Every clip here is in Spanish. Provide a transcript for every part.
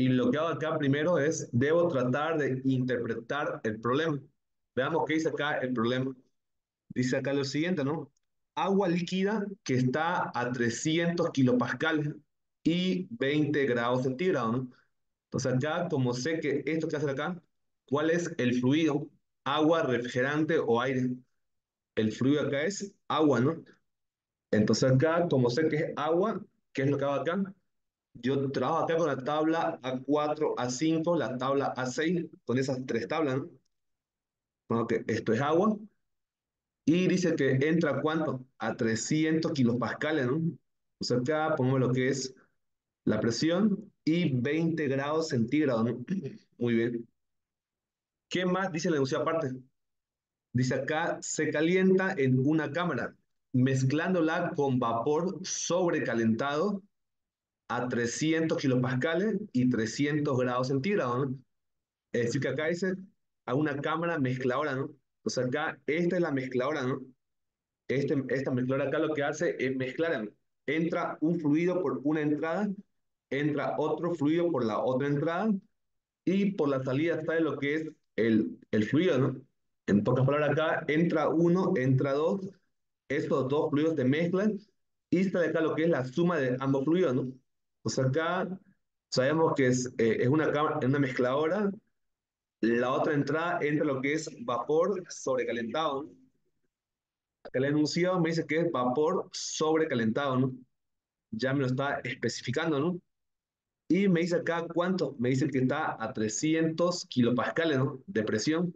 Y lo que hago acá primero es, debo tratar de interpretar el problema. Veamos qué dice acá el problema. Dice acá lo siguiente, ¿no? Agua líquida que está a 300 kilopascales y 20 grados centígrados, ¿no? Entonces acá, como sé que esto que hace acá, ¿cuál es el fluido? ¿Agua, refrigerante o aire? El fluido acá es agua, ¿no? Entonces acá, como sé que es agua, ¿qué es lo que hago acá? Yo trabajo acá con la tabla A4, A5, la tabla A6, con esas tres tablas, ¿no? Bueno, que esto es agua y dice que entra ¿a cuánto? A 300 kilopascales, ¿no? O sea, acá ponemos lo que es la presión y 20 grados centígrados, ¿no? Muy bien. ¿Qué más dice la enunciado aparte? Dice acá, se calienta en una cámara, mezclándola con vapor sobrecalentado a 300 kilopascales y 300 grados centígrados, ¿no? Es decir, que acá dice a una cámara mezcladora, ¿no? O sea, acá esta es la mezcladora, ¿no? Esta mezcladora acá lo que hace es mezclar, ¿no? Entra un fluido por una entrada, entra otro fluido por la otra entrada y por la salida sale lo que es el fluido, ¿no? En pocas palabras, acá entra uno, entra dos, estos dos fluidos se mezclan y sale acá lo que es la suma de ambos fluidos, ¿no? O sea, acá sabemos que es una mezcladora, la otra entrada entra lo que es vapor sobrecalentado, ¿no? Acá el enunciado me dice que es vapor sobrecalentado, ¿no? Ya me lo está especificando, ¿no? Y me dice acá cuánto, me dice que está a 300 kilopascales, ¿no? De presión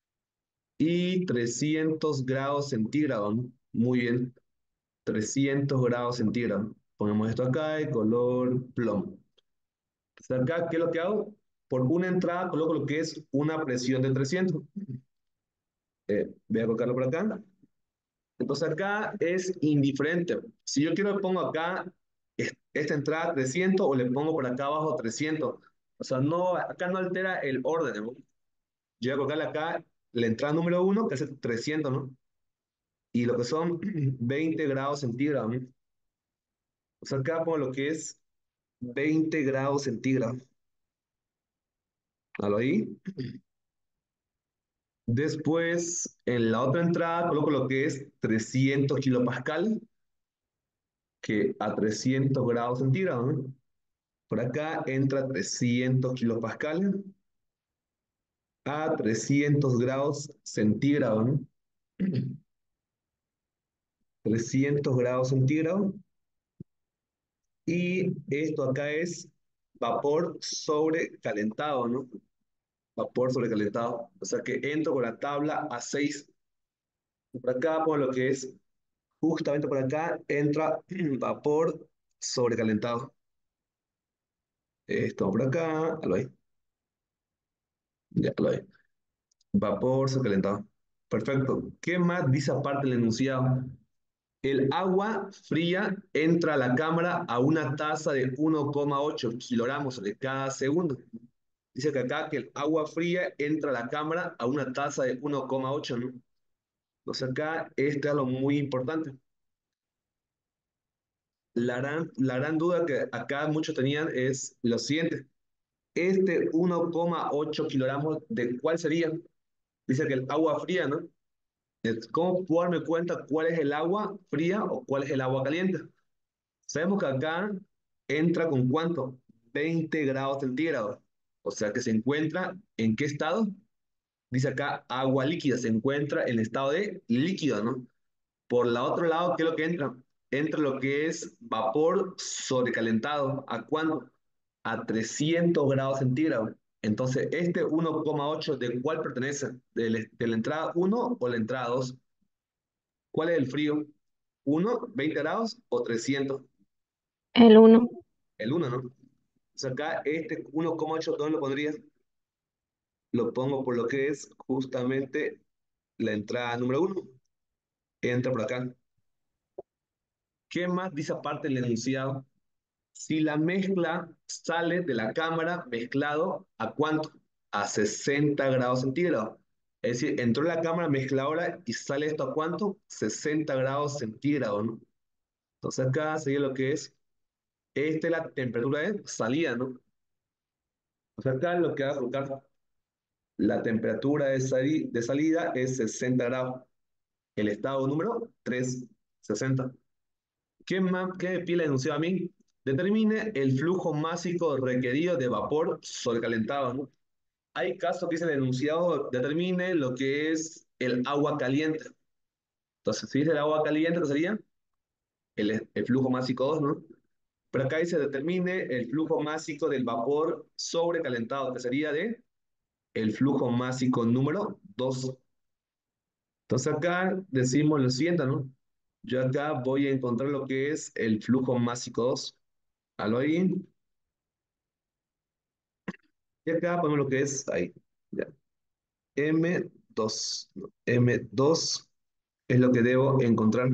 y 300 grados centígrados, ¿no? Muy bien, 300 grados centígrados. Ponemos esto acá de color plomo. Entonces acá, ¿qué es lo que hago? Por una entrada coloco lo que es una presión de 300. Voy a colocarlo por acá. Entonces acá es indiferente. Si yo quiero le pongo acá esta entrada 300 o le pongo por acá abajo 300. O sea, no, acá no altera el orden, ¿no? Yo voy a colocarle acá la entrada número uno, que es 300, ¿no? Y lo que son 20 grados centígrados, ¿no? O sea, acá pongo lo que es 20 grados centígrados. ¿Lo ahí? Después, en la otra entrada coloco lo que es 300 kilopascal, que a 300 grados centígrados, ¿no? Por acá entra 300 kilopascales a 300 grados centígrados, ¿no? 300 grados centígrados. Y esto acá es vapor sobrecalentado, ¿no? Vapor sobrecalentado. O sea que entro con la tabla A6. Por acá, por lo que es, justamente por acá, entra vapor sobrecalentado. Esto por acá, lo hay. Ya lo hay. Vapor sobrecalentado. Perfecto. ¿Qué más dice aparte el enunciado? El agua fría entra a la cámara a una tasa de 1,8 kilogramos de cada segundo. Dice que acá que el agua fría entra a la cámara a una tasa de 1,8, ¿no? Entonces acá este es lo muy importante. La gran duda que acá muchos tenían es lo siguiente. Este 1,8 kilogramos, ¿de cuál sería? Dice que el agua fría, ¿no? ¿Cómo puedo darme cuenta cuál es el agua fría o cuál es el agua caliente? Sabemos que acá entra con cuánto? 20 grados centígrados. O sea que se encuentra ¿en qué estado? Dice acá agua líquida, se encuentra en estado de líquido, ¿no? Por la otro lado, ¿qué es lo que entra? Entra lo que es vapor sobrecalentado. ¿A cuánto? A 300 grados centígrados. Entonces, este 1,8, ¿de cuál pertenece? ¿De la entrada uno o la entrada 2? ¿Cuál es el frío? ¿Uno, 20 grados o 300? El uno. El uno, ¿no? O sea, acá este 1,8, ¿dónde lo pondrías? Lo pongo por lo que es justamente la entrada número uno. Entra por acá. ¿Qué más dice aparte el enunciado? Si la mezcla sale de la cámara mezclado, ¿a cuánto? A 60 grados centígrados. Es decir, entró la cámara mezcladora y sale esto ¿a cuánto? 60 grados centígrados, ¿no? Entonces acá sería lo que es, esta es la temperatura de salida, ¿no? O sea, acá lo que va a colocar, la temperatura de salida es 60 grados. El estado número 3 60. ¿Qué me pide la enunciado a mí? Determine el flujo másico requerido de vapor sobrecalentado, ¿no? Hay casos que dice el enunciado, determine lo que es el agua caliente. Entonces, si dice el agua caliente, ¿qué sería? El flujo másico 2, ¿no? Pero acá dice determine el flujo másico del vapor sobrecalentado, que sería de el flujo másico número 2. Entonces acá decimos lo siguiente, ¿no? Yo acá voy a encontrar lo que es el flujo másico 2. Algo ahí. Y acá ponemos lo que es ahí. Ya. M2, ¿no? M2 es lo que debo encontrar.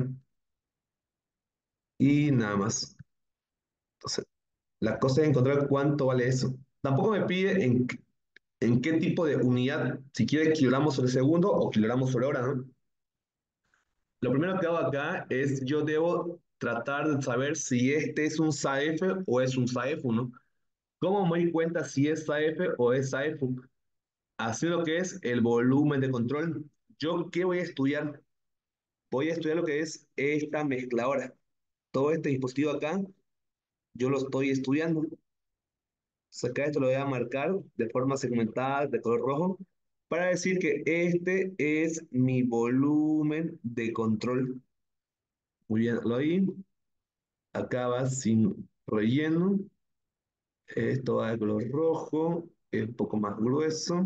Y nada más. Entonces, la cosa es encontrar cuánto vale eso. Tampoco me pide en qué tipo de unidad, si quiere kilogramos sobre segundo o kilogramos sobre hora, ¿no? Lo primero que hago acá es yo debo tratar de saber si este es un SAF o es un SAEFU, ¿no? ¿Cómo me doy cuenta si es SAF o es SAEFU? Así lo que es el volumen de control. ¿Yo qué voy a estudiar? Voy a estudiar lo que es esta mezcladora. Todo este dispositivo acá, yo lo estoy estudiando. Entonces acá esto lo voy a marcar de forma segmentada, de color rojo, para decir que este es mi volumen de control. Muy bien, lo ahí. Acá va sin relleno. Esto va de color rojo, es un poco más grueso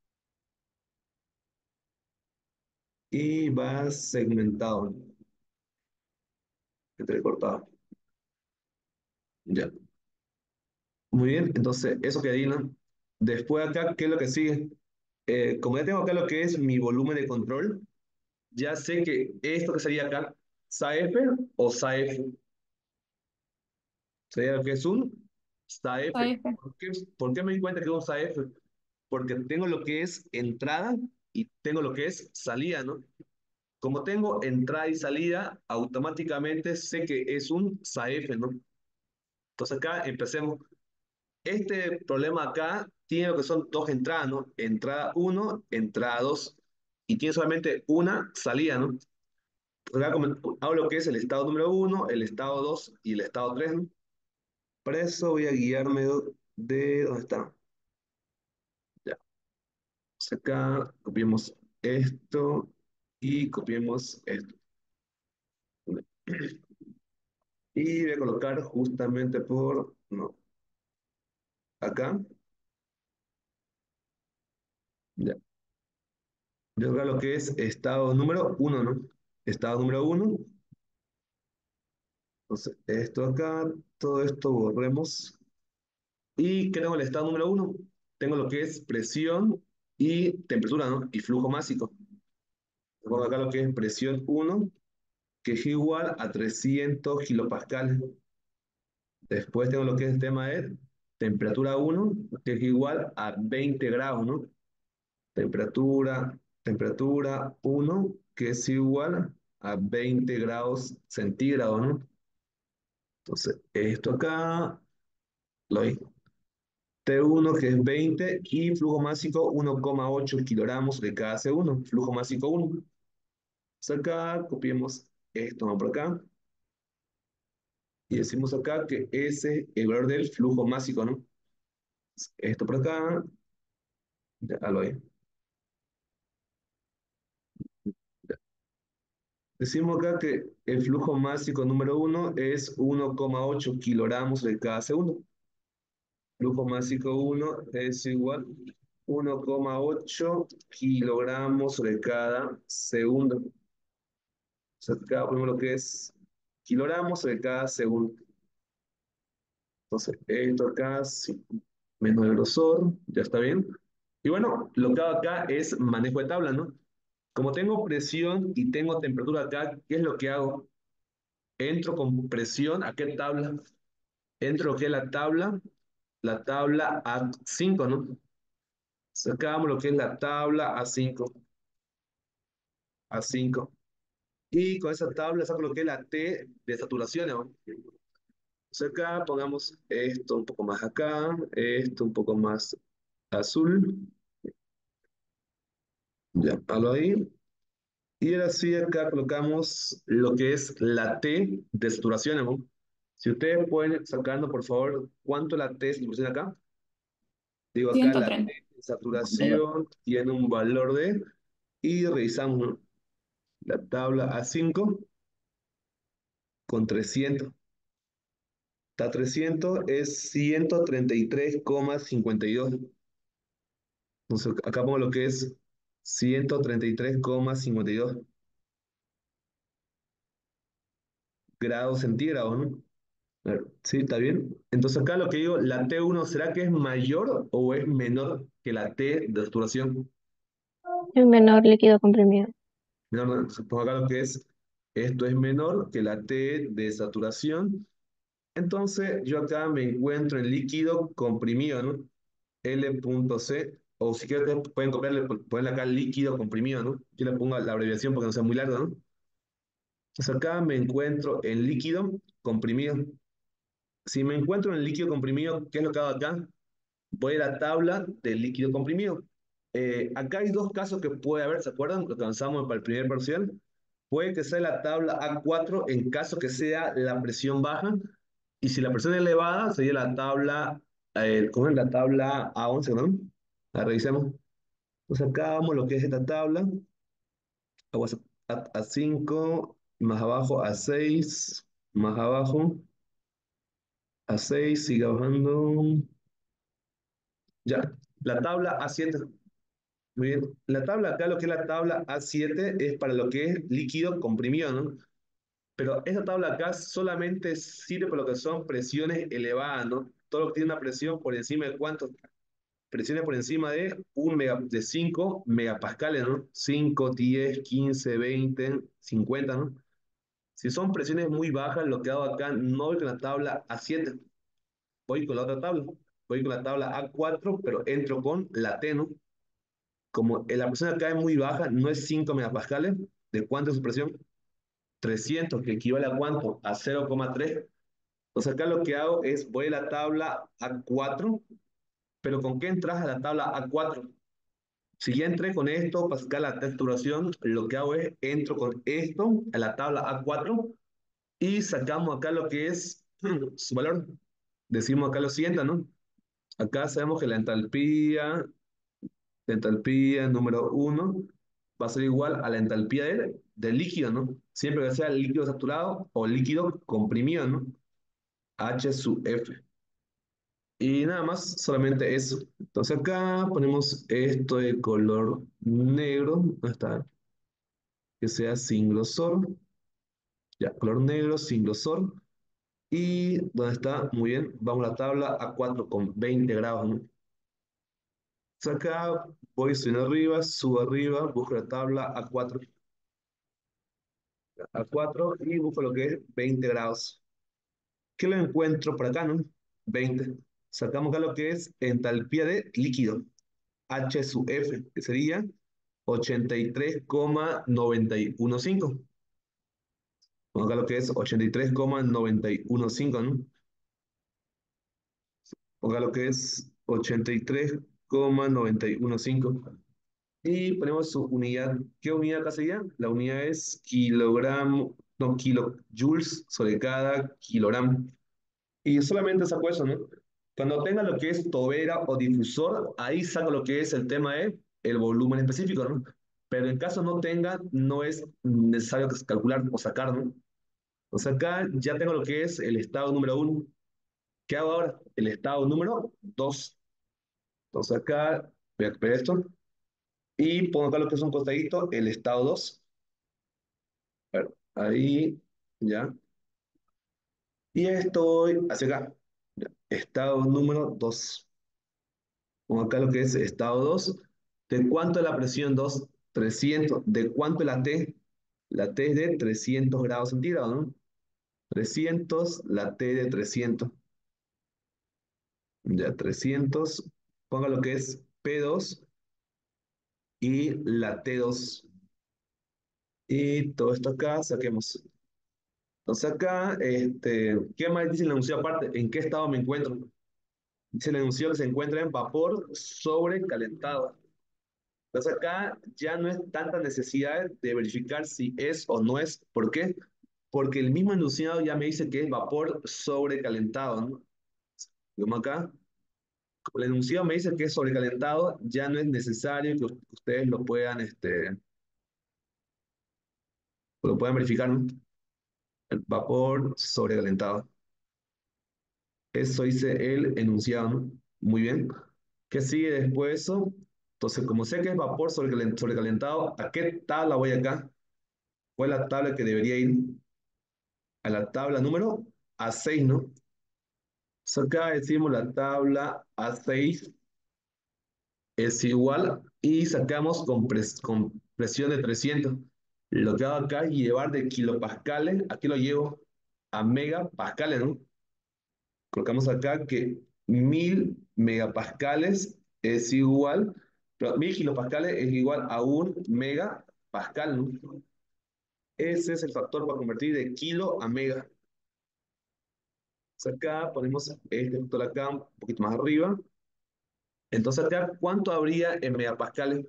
y va segmentado, entrecortado. Ya. Muy bien, entonces eso que adivina. Después acá, ¿qué es lo que sigue? Como ya tengo acá lo que es mi volumen de control, ya sé que esto que sería acá, SAEF o SAEF, sería lo que es un SAEF. Ahí está. ¿Por qué me di cuenta que es un SAEF? Porque tengo lo que es entrada y tengo lo que es salida, ¿no? Como tengo entrada y salida, automáticamente sé que es un SAEF, ¿no? Entonces acá empecemos. Este problema acá tiene lo que son dos entradas, ¿no? Entrada uno, entrada 2, y tiene solamente una salida, ¿no? Acá hago lo que es el estado número uno, el estado 2 y el estado 3, ¿no? Para eso voy a guiarme de ¿dónde está? Ya. Pues acá copiemos esto y copiemos esto. Y voy a colocar justamente por, no, acá, ya. Yo acá lo que es estado número uno, ¿no? Estado número uno. Entonces, esto acá, todo esto borremos. ¿Y qué tengo el estado número uno? Tengo lo que es presión y temperatura, ¿no? Y flujo másico. Tengo acá lo que es presión uno, que es igual a 300 kilopascales. Después tengo lo que es el tema de temperatura uno, que es igual a 20 grados, ¿no? Temperatura uno, que es igual a 20 grados centígrados, ¿no? Entonces, esto acá lo hay. T1 que es 20 y flujo másico 1,8 kilogramos de cada segundo. Flujo másico 1. Entonces acá copiemos esto ¿no? por acá y decimos acá que ese es el valor del flujo másico, ¿no? Esto por acá, ya lo hay. Ya. Decimos acá que el flujo másico número uno es 1,8 kilogramos de cada segundo. Flujo másico uno es igual a 1,8 kilogramos de cada segundo. Sea, acá ponemos lo que es kilogramos de cada segundo. Entonces, esto acá, sí, menos el grosor, ya está bien. Y bueno, lo que hago acá es manejo de tabla, ¿no? Como tengo presión y tengo temperatura acá, ¿qué es lo que hago? Entro con presión, ¿a qué tabla? Entro lo que es la tabla A5, ¿no? Sacamos lo que es la tabla A5. Y con esa tabla saco lo que es la T de saturación, ¿no? Entonces acá pongamos esto un poco más acá, esto un poco más azul, ya, palo ahí. Y ahora sí acá colocamos lo que es la T de saturación, ¿no? Si ustedes pueden ir sacando, por favor, ¿cuánto la T de saturación acá? Digo, acá ciento la T treinta de y dos saturación tiene un valor de, y revisamos, ¿no? La tabla A5 con 300. Está 300 es 133,52. Entonces acá pongo lo que es 133,52 grados centígrados, ¿no? A ver, ¿sí? ¿Está bien? Entonces acá lo que digo, la T1, ¿será que es mayor o es menor que la T de saturación? El menor líquido comprimido. No, no, supongo acá lo que es, esto es menor que la T de saturación. Entonces yo acá me encuentro en líquido comprimido, ¿no? L.C, o si quieren ustedes pueden copiarle, ponerle acá líquido comprimido, ¿no? Yo le pongo la abreviación porque no sea muy larga, ¿no? Entonces acá me encuentro en líquido comprimido. Si me encuentro en líquido comprimido, ¿qué es lo que hago acá? Voy a la tabla del líquido comprimido. Acá hay dos casos que puede haber, ¿se acuerdan? Lo que avanzamos para el primer parcial. Puede que sea la tabla A4 en caso que sea la presión baja, y si la presión es elevada, sería la tabla, ¿cómo es la tabla A11, no? La revisemos. Entonces acá vamos lo que es esta tabla. Vamos a 5 más abajo a 6 más abajo a 6 sigue bajando. Ya, la tabla A7. Muy bien. La tabla acá, lo que es la tabla A7, es para lo que es líquido comprimido, ¿no? Pero esta tabla acá solamente sirve para lo que son presiones elevadas, ¿no? Todo lo que tiene una presión por encima de cuánto, presiones por encima de, de 5 megapascales, ¿no? 5, 10, 15, 20, 50, ¿no? Si son presiones muy bajas, lo que hago acá, no voy con la tabla A7, voy con la otra tabla. Voy con la tabla A4, pero entro con la T, ¿no? Como la presión acá es muy baja, no es 5 megapascales, ¿de cuánto es su presión? 300, que equivale a cuánto? A 0,3. Entonces acá lo que hago es, voy a la tabla A4, pero ¿con qué entras a la tabla A4? Si ya entré con esto para sacar la saturación, lo que hago es, entro con esto a la tabla A4 y sacamos acá lo que es su valor. Decimos acá lo siguiente, ¿no? Acá sabemos que la entalpía número uno va a ser igual a la entalpía del líquido, ¿no? Siempre que sea líquido saturado o líquido comprimido, ¿no? H sub F. Y nada más, solamente eso. Entonces acá ponemos esto de color negro, ¿dónde está? Que sea sin grosor. Ya, color negro, sin grosor. Y ¿dónde está? Muy bien, vamos a la tabla A4 con 20 grados, ¿no? Entonces acá voy subo arriba, busco la tabla A4 y busco lo que es 20 grados. ¿Qué lo encuentro por acá, no? 20. Sacamos acá lo que es entalpía de líquido, H sub F, que sería 83,915. Vamos acá lo que es 83,915, ¿no? Acá lo que es 83,915. Y ponemos su unidad. ¿Qué unidad acá sería? La unidad es kilogramo, no, kilojoules sobre cada kilogramo. Y solamente saco eso, ¿no? Cuando tenga lo que es tobera o difusor, ahí saco lo que es el tema de el volumen específico, ¿no? Pero en caso no tenga, no es necesario calcular o sacar, ¿no? O sea, acá ya tengo lo que es el estado número uno. ¿Qué hago ahora? El estado número dos. Entonces acá voy a copiar esto y pongo acá lo que es un costadito, el estado dos. A ver, ahí, ya. Y estoy hacia acá. Ya. Estado número 2. Pongo acá lo que es estado 2. ¿De cuánto es la presión 2? 300. ¿De cuánto es la T? La T es de 300 grados centígrados, ¿no? 300, la T de 300. Ya, 300. Ponga lo que es P2 y la T2. Y todo esto acá, saquemos. Entonces acá, ¿qué más dice el enunciado aparte? ¿En qué estado me encuentro? Dice el enunciado que se encuentra en vapor sobrecalentado. Entonces acá ya no es tanta necesidad de verificar si es o no es. ¿Por qué? Porque el mismo enunciado ya me dice que es vapor sobrecalentado, ¿no? Como acá, como el enunciado me dice que es sobrecalentado, ya no es necesario que ustedes lo puedan verificar, ¿no? El vapor sobrecalentado. Eso dice el enunciado, ¿no? Muy bien. ¿Qué sigue después de eso? Entonces, como sé que es vapor sobrecalentado, ¿a qué tabla voy acá? ¿Cuál es la tabla que debería ir? A la tabla número A6, ¿no? So, acá decimos la tabla A6 es igual y sacamos con presión de 300. Lo que hago acá es llevar de kilopascales, aquí lo llevo a megapascales, ¿no? Colocamos acá que 1000 megapascales es igual, pero 1000 kilopascales es igual a un megapascal, ¿no? Ese es el factor para convertir de kilo a mega. Entonces acá ponemos este factor acá un poquito más arriba. Entonces acá, ¿cuánto habría en megapascales?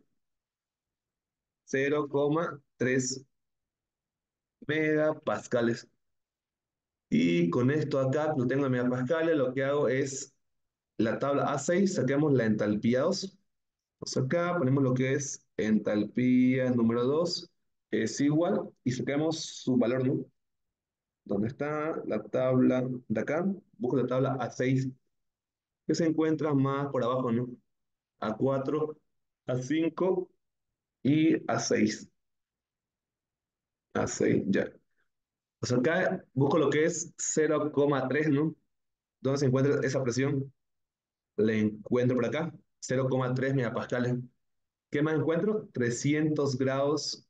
0,3 megapascales. Y con esto acá, que lo tengo en megapascales, lo que hago es la tabla A6, saquemos la entalpía 2. Entonces acá ponemos lo que es entalpía número 2 es igual y sacamos su valor, ¿no? ¿Dónde está la tabla de acá? Busco la tabla A6 que se encuentra más por abajo, ¿no? A4, A5 y A6. A6, ya. Pues acá busco lo que es 0,3, ¿no? ¿Dónde se encuentra esa presión? La encuentro por acá, 0,3 megapascales. ¿Qué más encuentro? 300 grados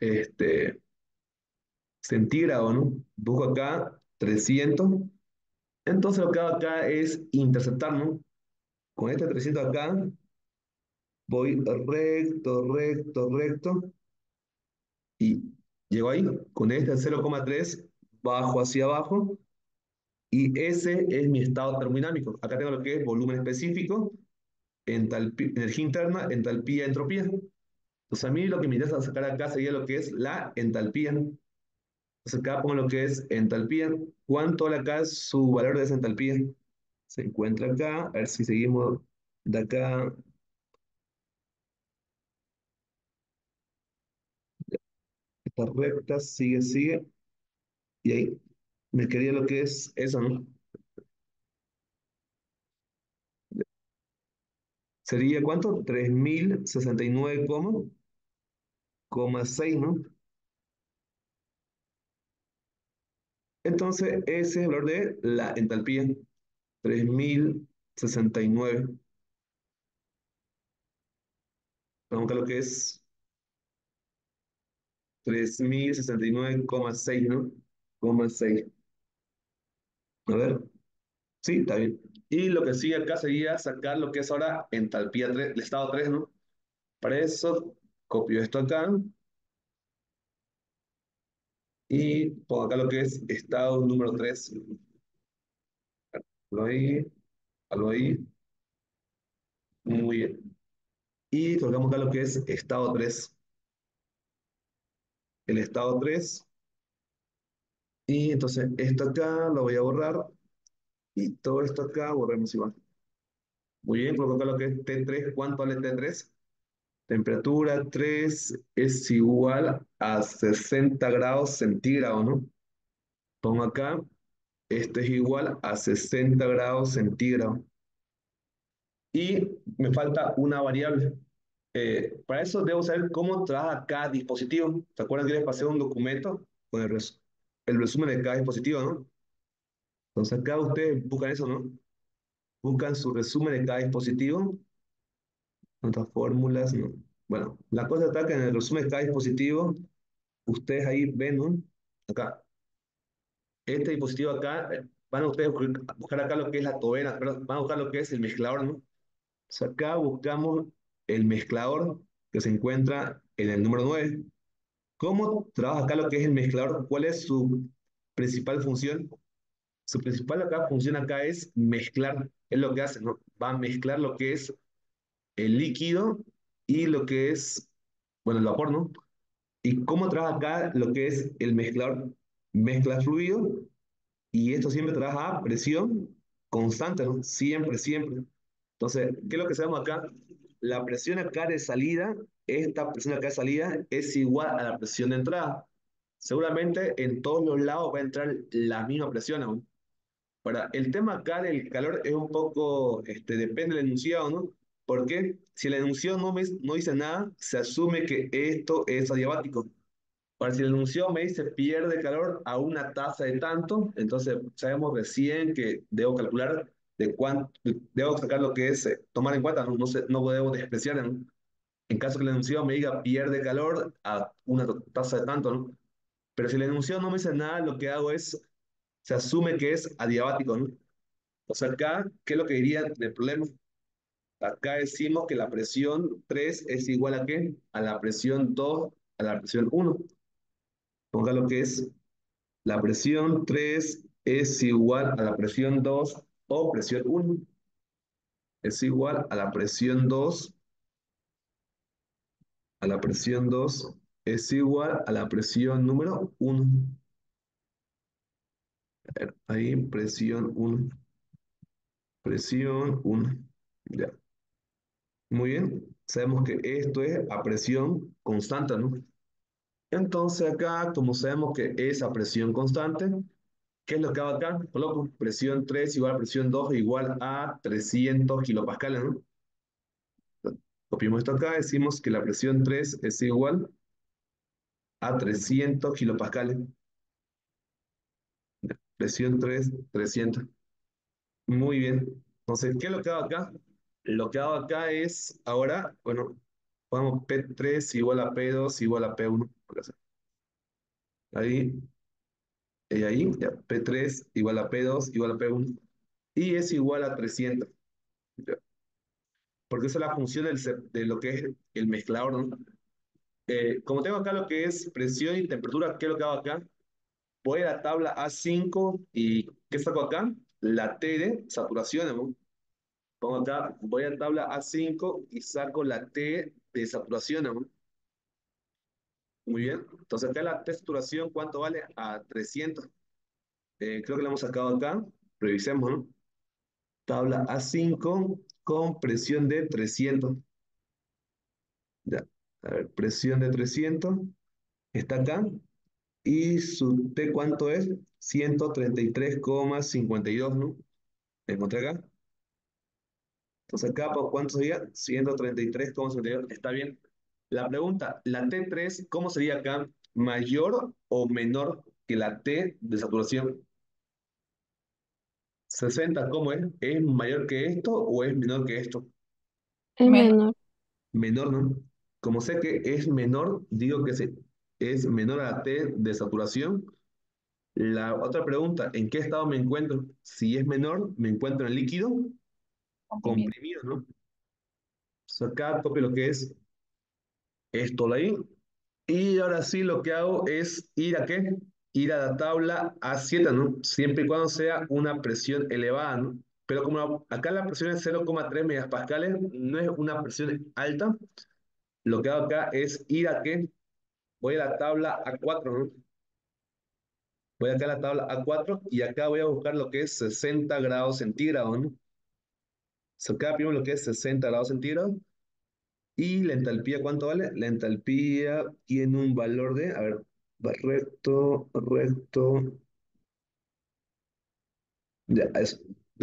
centígrados, ¿no? Busco acá 300. Entonces lo que hago acá es interceptar, ¿no? Con este 300 acá voy recto, recto, recto y llego ahí. Con este 0,3 bajo hacia abajo y ese es mi estado termodinámico. Acá tengo lo que es volumen específico, entalpía, energía interna, entalpía, entropía. Entonces a mí lo que me interesa sacar acá sería lo que es la entalpía. Entonces acá pongo lo que es entalpía. ¿Cuánto vale acá su valor de esa entalpía? Se encuentra acá. A ver si seguimos de acá. Esta recta, sigue, sigue. Y ahí me quería lo que es eso, ¿no? ¿Sería cuánto? 3069, coma 6, ¿no? Entonces, ese es el valor de la entalpía, 3069. Vamos a ver lo que es 3069,6, ¿no? Coma 6. A ver, sí, está bien. Y lo que sigue acá sería sacar lo que es ahora entalpía 3, el estado 3, ¿no? Para eso, copio esto acá y pongo acá lo que es estado número 3. Lo ahí, lo ahí, muy bien. Y colocamos acá lo que es estado 3. El estado 3. Y entonces esto acá lo voy a borrar. Y todo esto acá borremos igual. Muy bien, coloco acá lo que es T3. ¿Cuánto vale T3? Temperatura 3 es igual a 60 grados centígrados, ¿no? Pongo acá, esto es igual a 60 grados centígrados. Y me falta una variable. Para eso debo saber cómo trabaja cada dispositivo. ¿Se acuerdan que les pasé un documento con el resumen de cada dispositivo, ¿no? Entonces acá ustedes buscan eso, ¿no? Buscan su resumen de cada dispositivo, otras fórmulas, ¿no? Bueno, la cosa está que en el resumen de cada dispositivo, ustedes ahí ven, ¿no? Acá, este dispositivo acá, van a ustedes buscar acá lo que es la tobera, perdón, van a buscar lo que es el mezclador, ¿no? Entonces acá buscamos el mezclador que se encuentra en el número 9. ¿Cómo trabaja acá lo que es el mezclador? ¿Cuál es su principal función. Su principal acá, función acá es mezclar, es lo que hace, ¿no? Va a mezclar lo que es el líquido y lo que es, bueno, el vapor, ¿no? ¿Y cómo trabaja acá lo que es el mezclador? Mezcla fluido y esto siempre trabaja a presión constante, ¿no? Siempre, siempre. Entonces, ¿qué es lo que sabemos acá? La presión acá de salida, esta presión acá de salida es igual a la presión de entrada. Seguramente en todos los lados va a entrar la misma presión aún. Ahora, el tema acá del calor es un poco, depende del enunciado, ¿no? Porque si el enunciado no dice nada, se asume que esto es adiabático. Ahora, si el enunciado me dice pierde calor a una tasa de tanto, entonces sabemos recién que debo calcular de cuánto, debo sacar lo que es, tomar en cuenta, no, no debo despreciar en caso que el enunciado me diga pierde calor a una tasa de tanto, ¿no? Pero si el enunciado no me dice nada, lo que hago es, se asume que es adiabático, ¿no? O sea, acá, ¿qué es lo que diría del problema? Acá decimos que la presión 3 es igual a ¿qué? A la presión 2 a la presión uno. Ponga lo que es la presión 3 es igual a la presión 2 o presión uno. Es igual a la presión 2 a la presión 2 es igual a la presión número uno. Ahí presión uno. Presión uno. Ya. Muy bien. Sabemos que esto es a presión constante, ¿no? Entonces acá, como sabemos que es a presión constante, ¿qué es lo que hago acá? Coloco presión 3 igual a presión 2 igual a 300 kilopascales, ¿no? Copiamos esto acá, decimos que la presión 3 es igual a 300 kilopascales. Presión 3 300. Muy bien. Entonces, ¿qué es lo que hago acá? Lo que hago acá es, ahora, bueno, pongamos P3 igual a P2 igual a P1. Ahí, y ahí, ya, P3 igual a P2 igual a P1. Y es igual a 300. Ya. Porque esa es la función de lo que es el mezclador, ¿no? Como tengo acá lo que es presión y temperatura, ¿qué es lo que hago acá? Voy a la tabla A5 y ¿qué saco acá? La T de saturación, ¿no? Pongo acá, voy a la tabla A5 y saco la T de saturación, ¿no? Muy bien. Entonces acá la T de saturación, ¿cuánto vale? A 300. Creo que la hemos sacado acá. Revisemos, ¿no? Tabla A5 con presión de 300. Ya. A ver, presión de 300. Está acá. ¿Y su T cuánto es? 133,52, ¿no? Encontré acá. Entonces acá, ¿por cuánto sería? 133,52. Está bien. La pregunta, la T3, ¿cómo sería acá? ¿Mayor o menor que la T de saturación? 60, ¿cómo es? ¿Es mayor que esto o es menor que esto? Es Menos. menor. Menor, ¿no? Como sé que es menor, digo que es menor a la T de saturación. La otra pregunta, ¿en qué estado me encuentro? Si es menor, me encuentro en líquido Comprimido. comprimido, ¿no? Acá copio lo que es esto de ahí. Y ahora sí lo que hago es ir a qué? Ir a la tabla A7, ¿no? Siempre y cuando sea una presión elevada, ¿no? Pero como acá la presión es 0,3 megapascales, no es una presión alta, lo que hago acá es ir a qué? Voy a la tabla A4, ¿no? Voy acá a la tabla A4 y acá voy a buscar lo que es 60 grados centígrados, ¿no? Acá primero lo que es 60 grados centígrados. ¿Y la entalpía cuánto vale? La entalpía tiene un valor de, a ver, va recto, recto, ya, es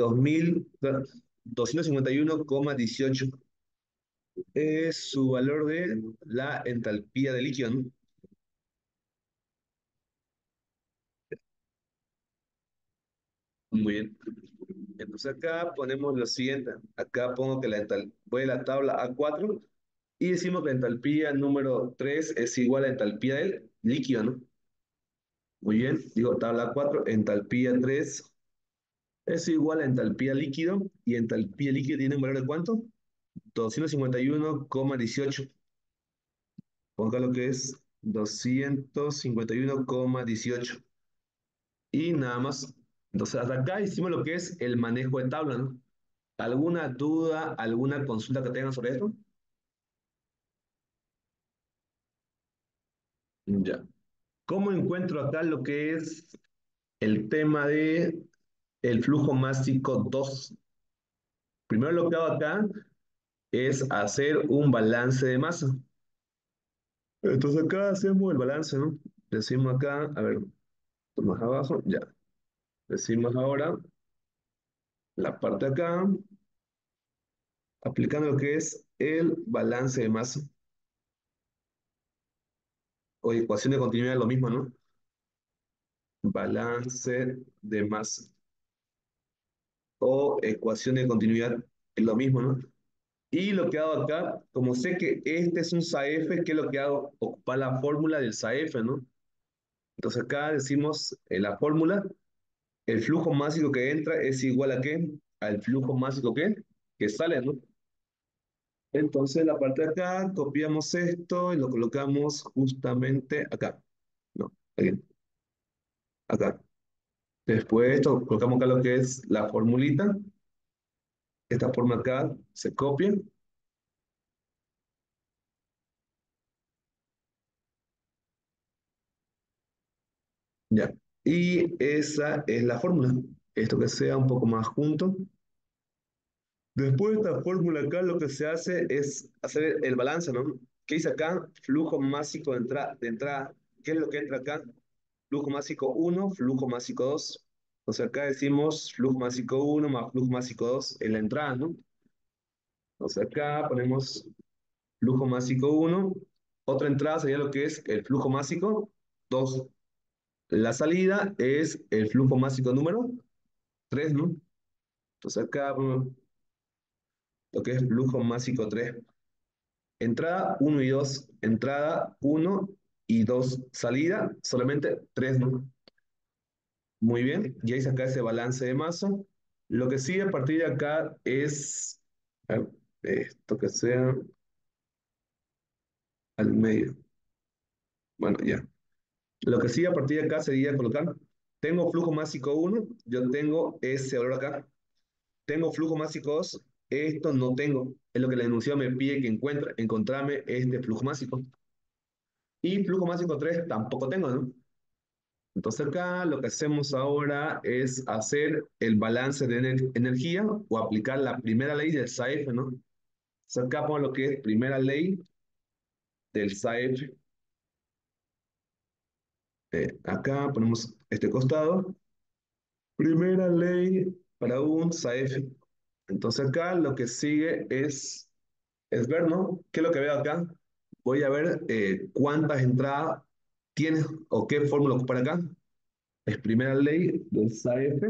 2.251,18. Es su valor de la entalpía de líquido, ¿no? Muy bien. Entonces acá ponemos lo siguiente. Acá pongo que voy a la tabla A4 y decimos que la entalpía número 3 es igual a la entalpía del líquido, ¿no? Muy bien. Digo tabla A4, entalpía 3 es igual a entalpía líquido y entalpía líquido tiene un valor de ¿cuánto? 251,18. Ponga lo que es 251,18. y nada más. Entonces, hasta acá hicimos lo que es el manejo de tabla, ¿no? ¿Alguna duda, alguna consulta que tengan sobre esto? Ya. ¿Cómo encuentro acá lo que es el tema de el flujo másico 2? Primero lo que hago acá es hacer un balance de masa. Entonces acá hacemos el balance, ¿no? Decimos acá, a ver, más abajo, ya. Decimos ahora la parte de acá, aplicando lo que es el balance de masa o ecuación de continuidad, lo mismo, ¿no? Balance de masa o ecuación de continuidad, es lo mismo, ¿no? Y lo que hago acá, como sé que este es un SAEF, ¿qué es lo que hago? Ocupar la fórmula del SAEF, ¿no? Entonces acá decimos la fórmula, el flujo másico que entra es igual a ¿qué? Al flujo másico que sale, ¿no? Entonces la parte de acá, copiamos esto y lo colocamos justamente acá. No, aquí, acá. Después de esto, colocamos acá lo que es la formulita. Esta forma acá se copia, ya. Y esa es la fórmula. Esto que sea un poco más junto. Después de esta fórmula acá, lo que se hace es hacer el balance, ¿no? ¿Qué dice acá? Flujo másico de entrada. ¿Qué es lo que entra acá? Flujo másico uno, flujo másico 2. Entonces acá decimos flujo másico uno más flujo másico 2 en la entrada, ¿no? Entonces acá ponemos flujo másico uno. Otra entrada sería lo que es el flujo másico 2. La salida es el flujo másico número 3, ¿no? Entonces acá ponemos lo que es flujo másico 3. Entrada uno y 2, entrada uno y 2, salida solamente 3, ¿no? Muy bien, y ahí saca ese balance de masa. Lo que sigue a partir de acá es a ver, esto que sea al medio. Bueno, ya. Lo que sigue a partir de acá sería colocar, tengo flujo másico uno, yo tengo ese valor acá. Tengo flujo másico 2, esto no tengo. Es lo que la enunciado me pide que encuentre, encontrarme este flujo másico. Y flujo másico 3 tampoco tengo, ¿no? Entonces acá lo que hacemos ahora es hacer el balance de energía o aplicar la primera ley del SAEF, ¿no? Entonces acá pongo lo que es primera ley del SAEF. Acá ponemos este costado. Primera ley para un SAEF. Entonces acá lo que sigue es ver, ¿no? ¿Qué es lo que veo acá? Voy a ver cuántas entradas tiene o qué fórmula ocupar acá. Es primera ley del SAEF.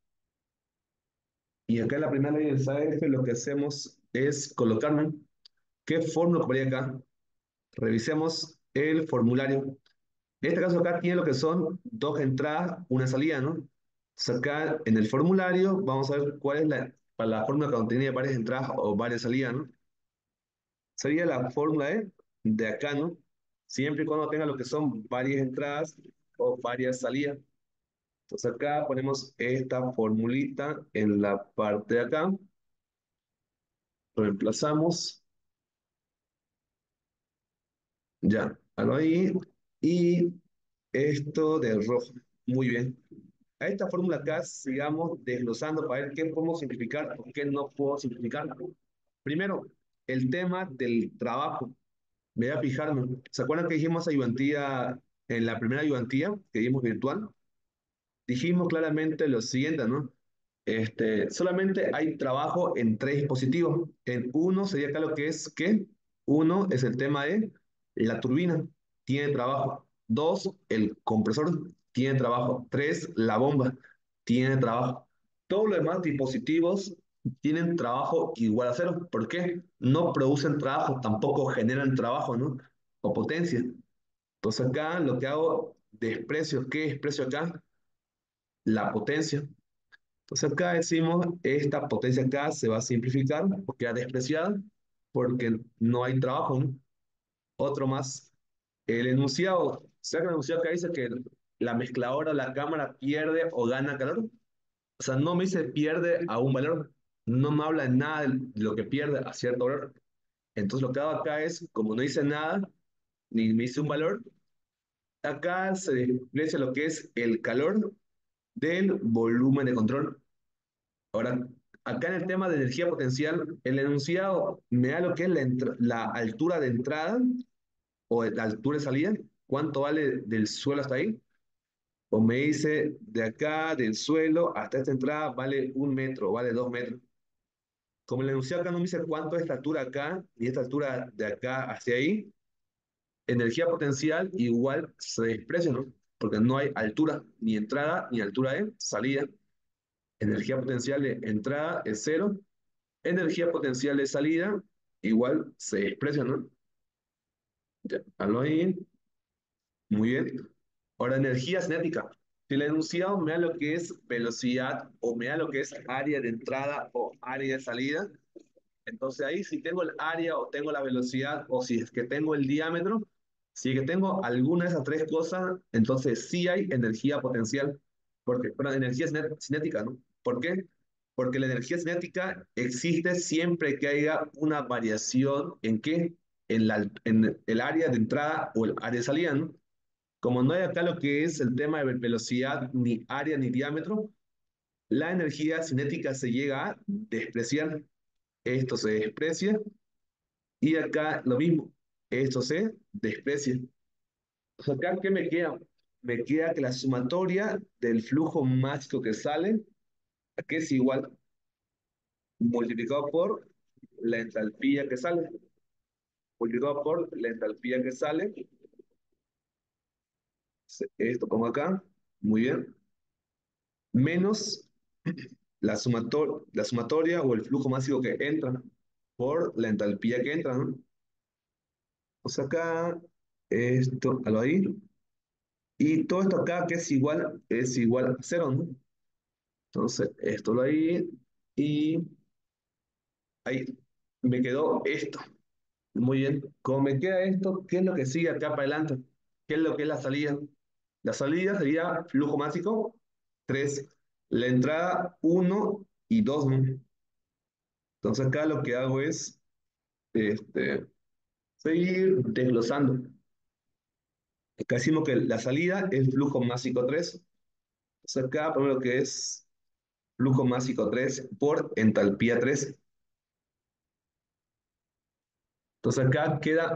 Y acá en la primera ley del SAEF lo que hacemos es colocarnos qué fórmula ocuparía acá. Revisemos el formulario. En este caso acá tiene lo que son dos entradas, una salida, ¿no? Entonces acá en el formulario vamos a ver cuál es para la fórmula que contiene varias entradas o varias salidas, ¿no? Sería la fórmula de acá, ¿no? Siempre y cuando tenga lo que son varias entradas o varias salidas. Entonces acá ponemos esta formulita en la parte de acá, reemplazamos, ya, algo ahí, y esto de rojo. Muy bien. A esta fórmula acá sigamos desglosando para ver qué podemos simplificar o qué no puedo simplificar. Primero, el tema del trabajo. Me voy a fijarme. ¿Se acuerdan que dijimos ayudantía en la primera ayudantía que dimos virtual? Dijimos claramente lo siguiente, ¿no? Solamente hay trabajo en tres dispositivos. En uno sería acá lo que es que uno es el tema de la turbina, tiene trabajo. Dos, el compresor tiene trabajo. Tres, la bomba tiene trabajo. Todos los demás dispositivos tienen trabajo igual a cero. ¿Por qué? No producen trabajo, tampoco generan trabajo, ¿no? O potencia. Entonces acá lo que hago, desprecio, ¿qué desprecio acá? La potencia. Entonces acá decimos, esta potencia acá se va a simplificar o queda despreciada porque no hay trabajo, ¿no? Otro más, el enunciado, ¿se que el enunciado acá dice que la mezcladora o la cámara pierde o gana calor. O sea, no me dice pierde a un valor, no me habla de nada de lo que pierde a cierto valor. Entonces lo que hago acá es, como no dice nada, ni me dice un valor, acá se desprecia lo que es el calor del volumen de control. Ahora, acá en el tema de energía potencial, el enunciado me da lo que es la altura de entrada o la altura de salida, cuánto vale del suelo hasta ahí, o me dice de acá, del suelo hasta esta entrada, vale 1 metro, vale 2 metros. Como el enunciado acá no me dice cuánto es esta altura acá y esta altura de acá hacia ahí, energía potencial igual se desprecia, ¿no? Porque no hay altura, ni entrada, ni altura de salida. Energía potencial de entrada es cero, energía potencial de salida igual se desprecia, ¿no? Ya, hazlo ahí, muy bien. Ahora, energía cinética. Si el enunciado me da lo que es velocidad o me da lo que es área de entrada o área de salida, entonces ahí si tengo el área o tengo la velocidad o si es que tengo el diámetro, si es que tengo alguna de esas tres cosas, entonces sí hay energía potencial, porque, perdón, energía cinética, ¿no? ¿Por qué? Porque la energía cinética existe siempre que haya una variación en qué, en el área de entrada o el área de salida, ¿no? Como no hay acá lo que es el tema de velocidad, ni área, ni diámetro, la energía cinética se llega a despreciar. Esto se desprecia y acá lo mismo, esto se desprecia. O sea, acá, ¿qué me queda? Me queda que la sumatoria del flujo mágico que sale, que es igual, multiplicado por la entalpía que sale, multiplicado por la entalpía que sale, esto pongo acá, muy bien, menos la sumatoria o el flujo mágico que entra por la entalpía que entra, ¿no? O sea, acá, esto, a lo ahí, y todo esto acá que es igual a cero, ¿no? Entonces, esto lo ahí, y ahí me quedó esto. Muy bien. Como me queda esto, ¿qué es lo que sigue acá para adelante? ¿Qué es lo que es la salida? La salida sería flujo mágico 3, la entrada 1 y 2, ¿no? Entonces acá lo que hago es este, seguir desglosando. Acá decimos que la salida es flujo mágico 3. Entonces acá ponemos lo que es flujo mágico 3 por entalpía 3. Entonces acá queda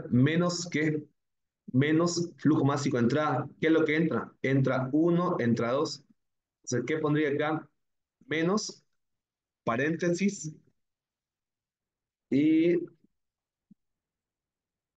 menos flujo mágico entrada. ¿Qué es lo que entra? Entra 1, entra 2. Entonces, ¿qué pondría acá? Menos paréntesis y